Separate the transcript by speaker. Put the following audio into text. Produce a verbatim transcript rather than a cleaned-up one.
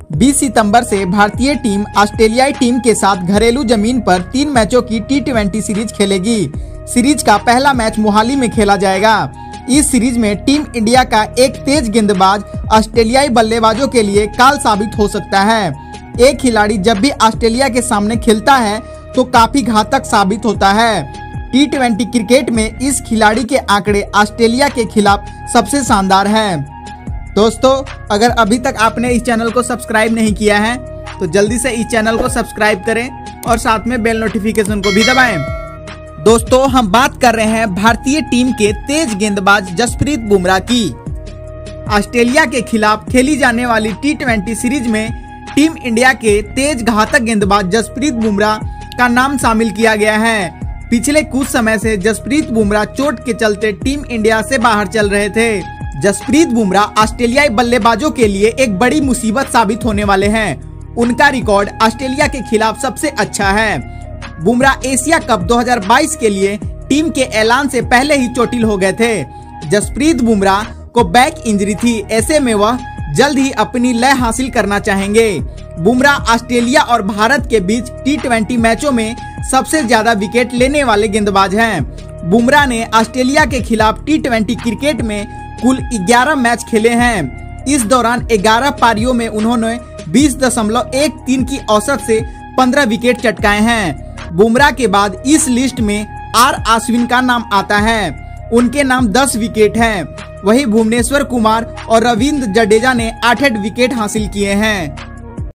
Speaker 1: बीस सितंबर से भारतीय टीम ऑस्ट्रेलियाई टीम के साथ घरेलू जमीन पर तीन मैचों की टी ट्वेंटी सीरीज खेलेगी। सीरीज का पहला मैच मोहाली में खेला जाएगा। इस सीरीज में टीम इंडिया का एक तेज गेंदबाज ऑस्ट्रेलियाई बल्लेबाजों के लिए काल साबित हो सकता है। एक खिलाड़ी जब भी ऑस्ट्रेलिया के सामने खेलता है तो काफी घातक साबित होता है। टी ट्वेंटी क्रिकेट में इस खिलाड़ी के आंकड़े ऑस्ट्रेलिया के खिलाफ सबसे शानदार हैं। दोस्तों, अगर अभी तक आपने इस चैनल को सब्सक्राइब नहीं किया है तो जल्दी से इस चैनल को सब्सक्राइब करें और साथ में बेल नोटिफिकेशन को भी दबाएं। दोस्तों, हम बात कर रहे हैं भारतीय टीम के तेज गेंदबाज जसप्रीत बुमराह की। ऑस्ट्रेलिया के खिलाफ खेली जाने वाली टी ट्वेंटी सीरीज में टीम इंडिया के तेज घातक गेंदबाज जसप्रीत बुमराह का नाम शामिल किया गया है। पिछले कुछ समय से जसप्रीत बुमराह चोट के चलते टीम इंडिया से बाहर चल रहे थे। जसप्रीत बुमराह ऑस्ट्रेलियाई बल्लेबाजों के लिए एक बड़ी मुसीबत साबित होने वाले हैं। उनका रिकॉर्ड ऑस्ट्रेलिया के खिलाफ सबसे अच्छा है। बुमराह एशिया कप दो हज़ार बाईस के लिए टीम के ऐलान से पहले ही चोटिल हो गए थे। जसप्रीत बुमराह को बैक इंजरी थी, ऐसे में वह जल्द ही अपनी लय हासिल करना चाहेंगे। बुमराह ऑस्ट्रेलिया और भारत के बीच टी ट्वेंटी मैचों में सबसे ज्यादा विकेट लेने वाले गेंदबाज हैं। बुमराह ने ऑस्ट्रेलिया के खिलाफ टी ट्वेंटी क्रिकेट में कुल ग्यारह मैच खेले हैं। इस दौरान ग्यारह पारियों में उन्होंने बीस दशमलव एक तीन की औसत से पंद्रह विकेट चटकाए हैं। बुमराह के बाद इस लिस्ट में आर अश्विन का नाम आता है। उनके नाम दस विकेट हैं। वहीं भुवनेश्वर कुमार और रविंद्र जडेजा ने आठ आठ विकेट हासिल किए हैं।